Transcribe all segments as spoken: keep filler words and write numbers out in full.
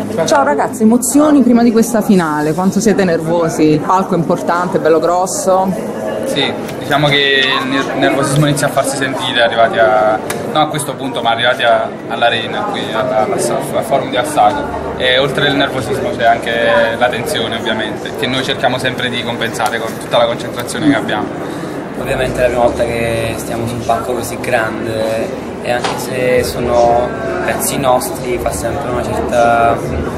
Ciao ragazzi, emozioni prima di questa finale, quanto siete nervosi? Il palco è importante, bello grosso? Sì, diciamo che il nervosismo inizia a farsi sentire arrivati a, non a questo punto, ma arrivati all'arena, qui al forum di Assago. E oltre al nervosismo c'è anche la tensione, ovviamente, che noi cerchiamo sempre di compensare con tutta la concentrazione che abbiamo. Ovviamente è la prima volta che stiamo su un palco così grande e anche se sono pezzi nostri fa sempre una certa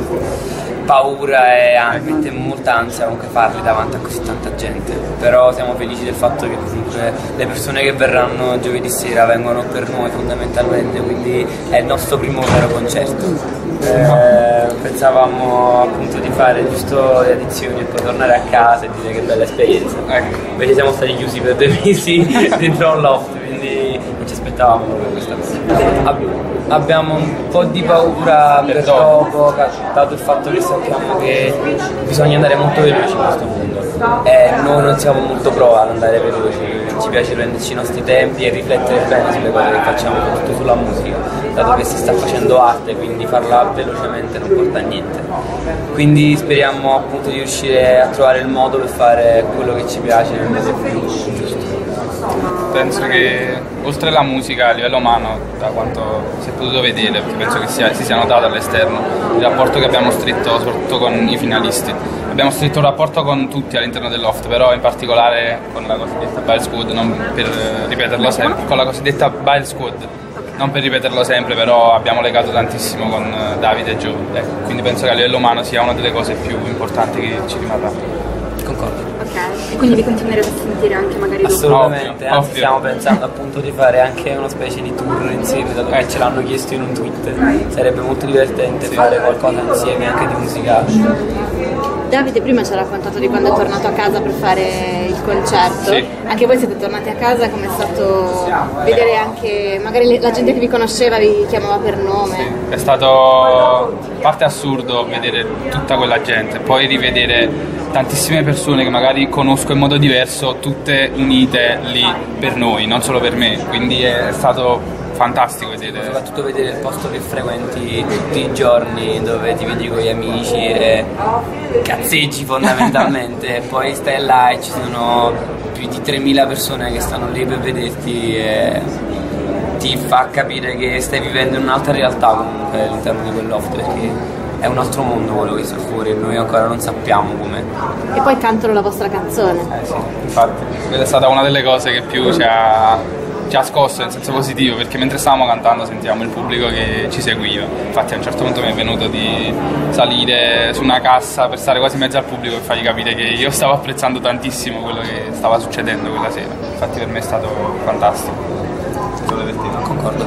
paura e mette molta ansia comunque farli davanti a così tanta gente, però siamo felici del fatto che comunque le persone che verranno giovedì sera vengono per noi fondamentalmente, quindi è il nostro primo vero concerto. Eh, pensavamo appunto di fare giusto le edizioni e poi tornare a casa e dire che bella esperienza, ecco. Invece siamo stati chiusi per due mesi dentro un loft, quindi non ci aspettavamo proprio questa cosa. Ab abbiamo un po' di paura per dopo, dato il fatto che sappiamo che bisogna andare molto veloci in questo mondo e noi non siamo molto pro ad andare veloci, ci piace prenderci i nostri tempi e riflettere bene sulle cose che facciamo, soprattutto sulla musica, dato che si sta facendo arte, quindi farla velocemente non porta a niente. Quindi speriamo appunto di riuscire a trovare il modo per fare quello che ci piace nel modo più giusto. Penso che oltre alla musica a livello umano, da quanto si è potuto vedere, perché penso che sia, si sia notato all'esterno, il rapporto che abbiamo stretto soprattutto con i finalisti. Abbiamo stretto un rapporto con tutti all'interno del loft, però in particolare con la cosiddetta Bile Squad, non per ripeterlo sempre, con la cosiddetta Bile Squad, non per ripeterlo sempre, però abbiamo legato tantissimo con Davide e Gio, ecco, quindi penso che a livello umano sia una delle cose più importanti che ci rimarrà. Concordo. Ok, e quindi vi continuerete a sentire anche magari dopo? Assolutamente, ovvio, anzi ovvio. Stiamo pensando appunto di fare anche una specie di tour insieme, dato che ce l'hanno chiesto in un tweet, sarebbe molto divertente sì. fare qualcosa insieme anche di musicale. Davide prima ci ha raccontato di quando è tornato a casa per fare il concerto, sì. Anche voi siete tornati a casa, come è stato vedere anche, magari la gente che vi conosceva vi chiamava per nome? Sì. È stato a parte assurdo vedere tutta quella gente, poi rivedere tantissime persone che magari conosco in modo diverso, tutte unite lì per noi, non solo per me, quindi è stato fantastico vedere. Soprattutto vedere il posto che frequenti tutti i giorni, dove ti vedi con gli amici e cazzeggi fondamentalmente, e poi stai là e ci sono più di tremila persone che stanno lì per vederti e ti fa capire che stai vivendo in un'altra realtà comunque all'interno di quel loft, perché è un altro mondo quello che sta fuori e noi ancora non sappiamo com'è. E poi cantano la vostra canzone. Eh sì, infatti, quella è stata una delle cose che più ci ha, ci ha scosso in senso positivo, perché mentre stavamo cantando sentiamo il pubblico che ci seguiva. Infatti a un certo punto mi è venuto di salire su una cassa per stare quasi in mezzo al pubblico e fargli capire che io stavo apprezzando tantissimo quello che stava succedendo quella sera. Infatti per me è stato fantastico. Concordo.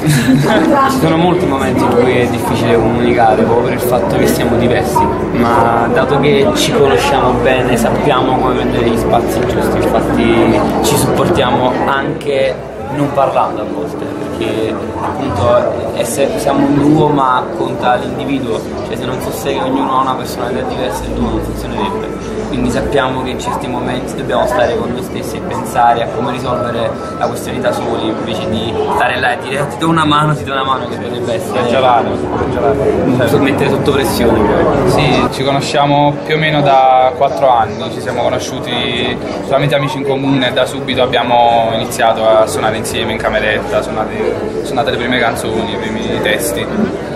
Ci sono molti momenti in cui è difficile comunicare proprio per il fatto che siamo diversi, ma dato che ci conosciamo bene sappiamo come prendere gli spazi giusti, infatti ci supportiamo anche non parlando a volte, perché appunto essere, siamo un duo ma conta l'individuo, cioè se non fosse che ognuno ha una personalità diversa il duo non funzionerebbe. Quindi sappiamo che in certi momenti dobbiamo stare con noi stessi e pensare a come risolvere la questione da soli, invece di stare là e dire ti do una mano, ti do una mano, che dovrebbe essere gelare, certo. Mettere sotto pressione poi. Sì, ci conosciamo più o meno da quattro anni, ci siamo conosciuti tramite amici in comune e da subito abbiamo iniziato a suonare insieme in cameretta, suonate, suonate le prime canzoni, i primi testi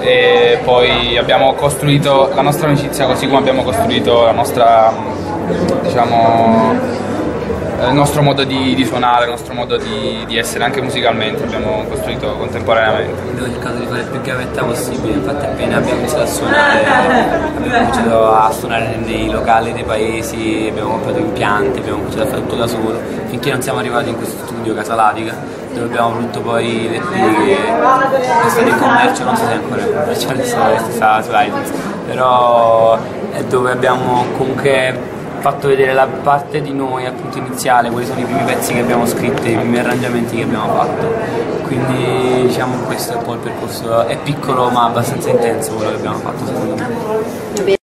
e poi abbiamo costruito la nostra amicizia così come abbiamo costruito la nostra, diciamo, il nostro modo di, di suonare, il nostro modo di, di essere anche musicalmente, abbiamo costruito contemporaneamente. Abbiamo cercato di fare più gavetta possibile, infatti appena abbiamo iniziato a suonare, abbiamo cominciato a suonare nei locali dei paesi, abbiamo comprato impianti, abbiamo cominciato a fare tutto da solo, finché non siamo arrivati in questo studio Casa Latica, dove abbiamo voluto poi dire che è stato in commercio, non so se è ancora in commercio, adesso sta su iTunes, però è dove abbiamo comunque fatto vedere la parte di noi appunto iniziale, quali sono i primi pezzi che abbiamo scritto, i primi arrangiamenti che abbiamo fatto, quindi diciamo questo è un po' il percorso, è piccolo ma abbastanza intenso quello che abbiamo fatto secondo me.